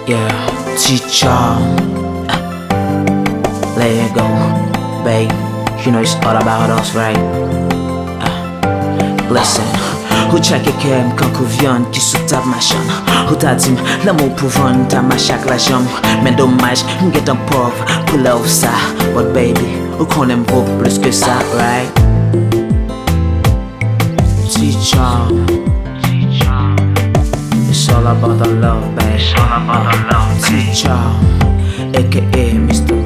Yeah, teacher. Let it go, babe. You know it's all about us, right? Listen. Ou chake kem kankou vyan ki sou tab machan. Ou ta dim l'amour pou vendre ta machak la jam. Men dommaj m'get an pov pou love sa. But baby, ou konen m'vaut plus que ça, right? Teacher, it's all about the love, babe. Teacher, aka Mr.